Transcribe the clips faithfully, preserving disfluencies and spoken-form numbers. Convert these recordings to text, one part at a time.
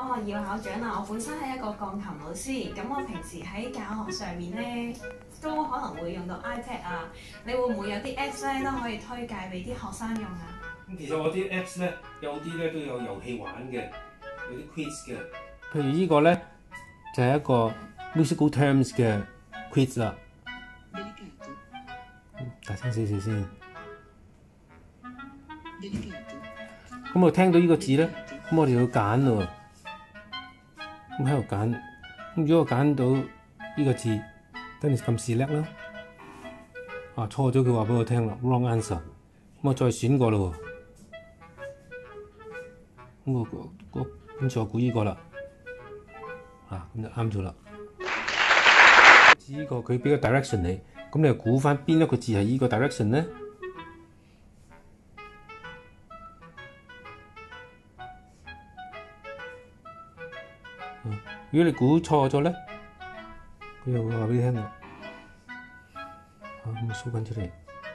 哦，姚校長啊，我本身係一個鋼琴老師，咁我平時喺教學上面咧都可能會用到 iPad 啊，你會唔會有啲 Apps 咧都可以推介俾啲學生用啊？ 咁其實我啲 Apps 咧有啲咧都有遊戲玩嘅，有啲 quiz 嘅。 譬如呢個咧就係、是、一個 musical terms 嘅 quiz 啦。大聲少少先。咁我聽到呢個字咧，咁我哋要揀咯。咁喺度揀，咁如果我揀到呢個字，跟住撳 select啦。啊，錯咗佢話俾我聽啦 ，wrong answer。咁我再選過咯喎。咁我我跟住我估呢個啦。啊，咁就啱咗啦。呢個佢俾個 direction 你，咁你又估翻邊一個字係呢個 direction 咧？嗯，如果你估錯咗咧，佢又會話俾你聽啦。啊，咁我 show 緊出嚟。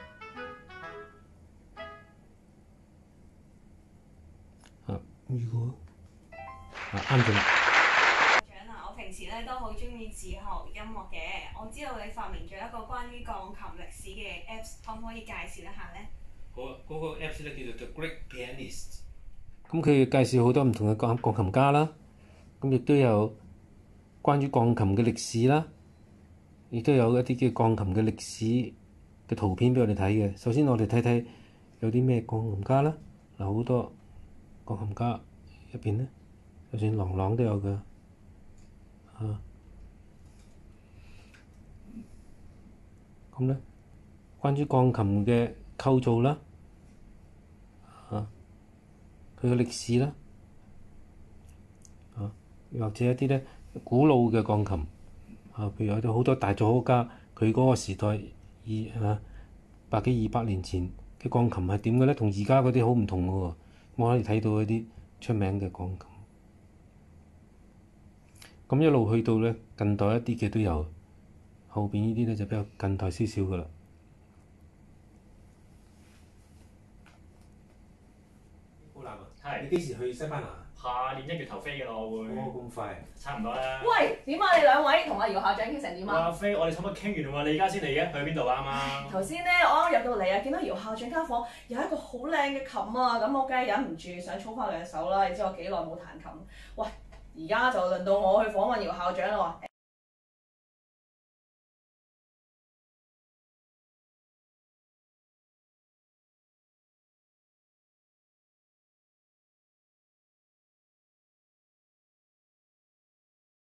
啊，如果啊啱咗啦。 平時咧都好中意自學音樂嘅，我知道你發明咗一個關於鋼琴歷史嘅 Apps， 可唔可以介紹一下咧？ 嗰嗰個 Apps 咧叫做 The Great Pianist。 咁佢介紹好多唔同嘅鋼鋼琴家啦，咁亦都有關於鋼琴嘅歷史啦，亦都有一啲嘅鋼琴嘅歷史嘅圖片俾我哋睇嘅。首先我哋睇睇有啲咩鋼琴家啦，嗱好多鋼琴家入邊咧，就算郎朗都有㗎。啊，咁咧，關於鋼琴嘅構造啦，啊，佢嘅歷史啦，啊，又或者一啲咧古老嘅鋼琴，啊，譬如有啲好多大作曲家，佢嗰個時代二啊百幾二百年前嘅鋼琴係點嘅咧？同而家嗰啲好唔同嘅喎，我可以睇到一啲出名嘅鋼琴。咁一路去到咧近代一啲嘅都有，後邊呢啲咧就比較近代少少噶啦。 好難啊！ 係你幾時去西班牙？ 下年一月頭飛嘅啦，我會。 哦，咁快！ 差唔多啦。 喂，點啊？你兩位同阿姚校長傾成點啊？ 哇，飛，我哋差唔多傾完啦喎，你而家先嚟嘅，去邊度啊？啱啱。 頭先咧，我啱入到嚟啊，見到姚校長間房有一個好靚嘅琴啊，咁我梗係忍唔住想操翻兩手啦。你知我幾耐冇彈琴？喂，而家就輪到我去訪問姚校長啦喎。